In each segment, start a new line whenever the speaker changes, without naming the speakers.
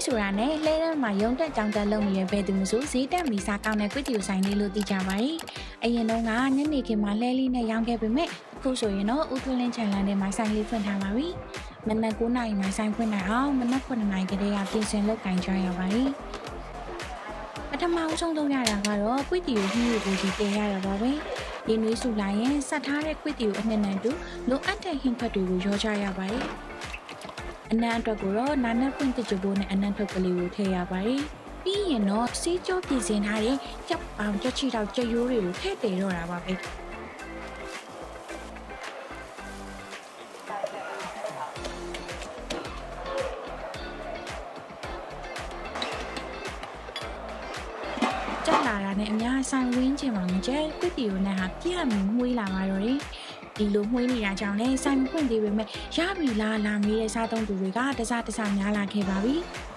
ဆိုတာနဲ့လှဲထဲမှာရုံတက်ကြောင်တက်လုံနေတဲ့ဘယ်သူမှစိုးဈေးတက်မီစားကောင်းတဲ့ကွေးတီကိုဆိုင်လေးလို့သိကြပါတယ်။အရင်တော့ကညနေခင်းမှာလှဲလေးနဲ့ရောင်းခဲ့ပေမဲ့အခုဆိုရင်တော့ဦးထွန်းလင်းချန်လန်ထဲမှာဆိုင်လေးဖွင့်ထားပါပြီ။မနက်9:00နာရီမှာဆိုင်ဖွင့်နိုင်အောင်မနက်9:00နာရီကတည်းကပြင်ဆင်လုပ်ကင်ကြရပါတယ်။ပထမဆုံးလုပ်ရတာကတော့ကွေးတီကိုဟင်းကိုကြီးတင်ရတာပါပဲ။ရင်းနှီးစုလိုက်ရင်ဆက်ထားတဲ့ကွေးတီကိုအနှစ်နဲ့တူလိုအပ်တဲ့ဟင်းဖက်တွေကိုရောချရပါတယ်။အနံအတွက်ကိုတော့နာနဲ့ဖွင့်တကြဖို့နဲ့အနံထုတ်ကလေးကိုထည့်ရပါတယ်။ပြီးရင်တော့စီးကြောပြင်ဆင်ထားတဲ့ကြောက်ပေါင်ကြက်ချီတော့ကြက်ရိုးတွေကိုထည့်တည်တော့တာပါပဲ။ကြောက်လာတာနဲ့အများဆိုင်ဝင်းချင်မှာငကြဲကွတီကိုနဲ့ဟာပြတ်မှုမွေးလာပါတော့တယ်ဒီလိုမှွေးနေတာကြောင့်လည်းဆိုင်ဖွင့်သေးပေမဲ့ရပြီလားလာမေးတဲ့စားသုံးသူတွေကတစများလာခဲ့ပါပြီ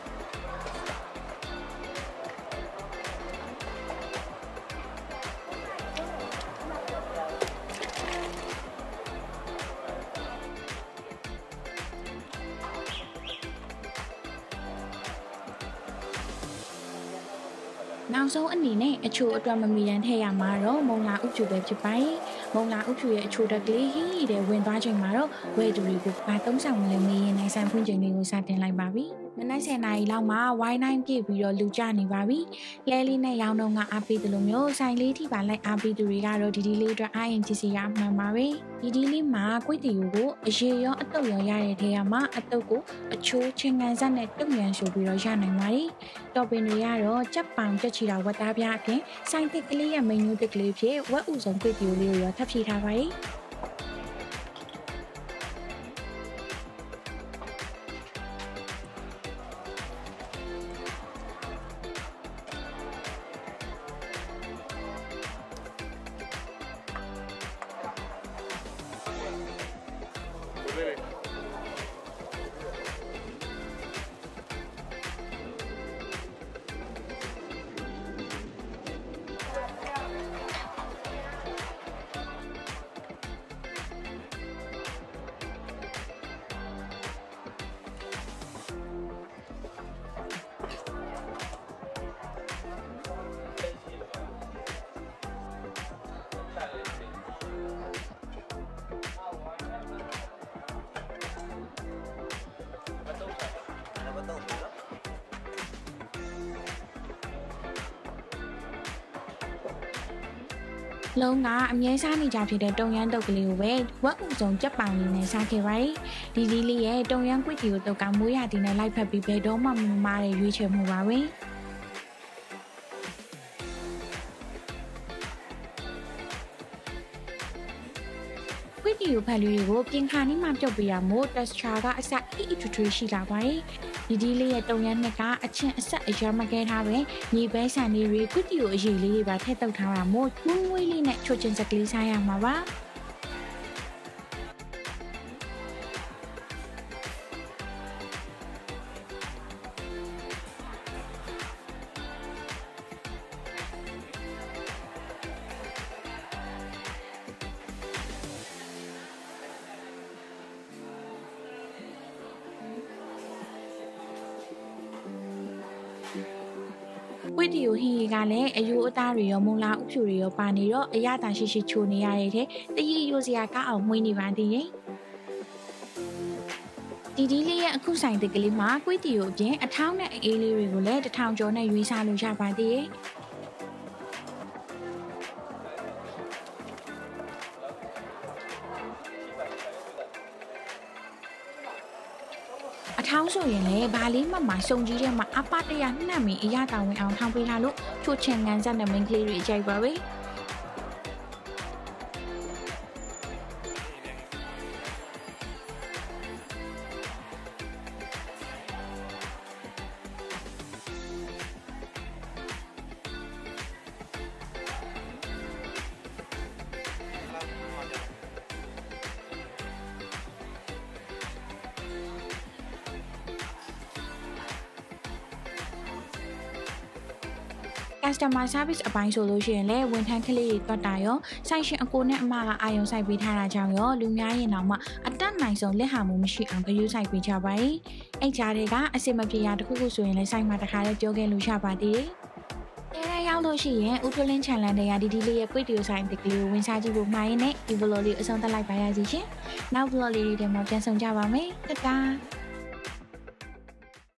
နောက်ဆုံးအနေနဲ့အချိုအတွက်မမီတန်းထည့်ရမှာတော့မုံလာဥဖြူပဲဖြစ်ပါတယ်။မုံလာဥဖြူရဲ့အချိုတက်ကလေးဟင်းရည်တဲ့ဝင်သွားချိန်မှာတော့ဝယ်သူတွေကိုဘာသုံးဆောင်မလဲမေးရင်နိုင်ဆိုင်ဖွင့်ချိန်လေးကိုစတင်လိုက်ပါပြီ။မနက်10:00နာရီလောက်မှာဝိုင်းတိုင်းပြည့်ပြီးတော့လူကျနေပါပြီ။လဲလေးနဲ့ရောင်းတော့ကအားပေးတယ်လို့မျိုးဆိုင်လေးထိပါလိုက်အားပေးသူတွေကတော့ဒီလေးအတွက်အားရင်ကြည့်စီရမှန်ပါပဲ။ဒီလေးမှာကွေးတီကိုအရေရောအတုပ်ရောရတဲ့ထဲမှာအတုပ်ကိုအချိုးချင်းကန်ဆက်နဲ့တုံရန်ဆိုပြီးတော့ရနိုင်ပါတယ်။တော်ပင်တွေကတော့ကြက်ပောင်ကြက်ချီတာဝတ်သားပြအပြင်ဆိုင်တစ်ကလေးရဲ့မိန်ညူးတစ်ကလေးဖြစ်ဝက်ဥဆောင်ကွေးတီလေးကိုရောထပ်ဖြည့်ထားပါတယ်။လုံးကအမြဲစားနေကြဖြစ်တဲ့တုံရမ်းတုပ်ကလေးကိုပဲဝက်ဥဆောင်ကြက်ပောင်လေးနဲ့စားခဲ့ပါတယ်။ဒီလေးရဲ့တုံရမ်းကွေ့တီကိုတုပ်ကမွေးရသည်နဲ့လိုက်ဖက်ပြီးဘယ်တော့မှမမားတဲ့ရွေးချယ်မှုပါပဲ။ကွေ့တီကိုဖက်လေးတွေကိုပြင်ခါနီးမှပြုတ်ပေးရမို့ texture ကအစအီထူထူရှိလာပါတယ်။ဒီလေးရဲ့တုံရမ်းနှစ်ကအချင်းအဆက်အရမကဲထားပဲညီပဲဆန်လေးတွေကွတီကိုအရေးလေးတွေပါထည့်တုပ်ထားတာမို့မွေးလေးနဲ့ချိုချင်စကလေးစားရမှာပါကွေးတီကိုဟင်းရီကလည်းအယိုးအသားတွေရောမုံလာဥဖြူတွေရောပါနေတော့အရသာရှိရှိချိုနေရတဲ့တဲ့တရီရိုစရာကောက်အောင်မှွေးနေပါသေးတယ်ဒီလေးရဲ့အခုဆိုင်တစ်ကလေးမှာကွေးတီကိုအပြင်အထောင်းနဲ့အေးလေးတွေကိုလည်း1000ကျော်နဲ့ရွေးစားလို့ရပါသေးတယ်အထောင်းဆိုရင်လည်းဘာလေးမှစုံကြီးထဲမှာအပတရနှံ့မီအရတာဝင်အောင်ထောင်းပေးထားလို့ချိုချင်ငန်းဆက်နဲ့မိန်းကလေးတွေအကြိုက်ပါပဲက customer service အပိုင်းဆိုလို့ရှိရင်လည်းဝန်ထမ်းကလေးတွေတွတ်တာရောဆိုင်ရှင်အကိုနဲ့အမကအာရုံစိုက်ပေးထားတာကြောင့်ရောလူများရင်တော့မှအတက်နိုင်ဆုံးလက်ဟာမှုမရှိအောင်ဂရုစိုက်ပေးကြပါရဲ့အဲ့ကြားတွေကအစစ်မပြေရတခုခုဆိုရင်လည်းဆိုင်မှာတခါလေးပြောခဲ့လို့ရပါသေးတယ်ရောက်လို့ရှိရင်ဦးထွလင်းချန်လန်တွေကဒီလေးရဲ့ quick video ဆိုင်တစ်ကလေးကိုဝင်စားကြည့်ဖို့မှာရင်းနဲ့ဒီ vlog လေးအဆုံးသတ်လိုက်ပါရစီရှင်နောက် vlog လေးတွေမှာပြန်ဆောင်ကြပါမယ်တတား